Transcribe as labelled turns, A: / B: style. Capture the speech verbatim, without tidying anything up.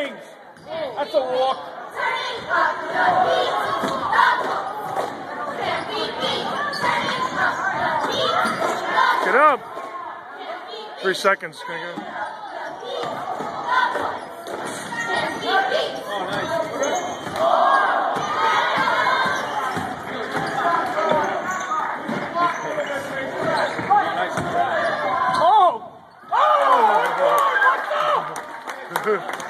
A: wings. That's a walk.
B: Get up. Three seconds. Gonna go.
A: Oh, nice. Oh! Oh! Oh! What's up?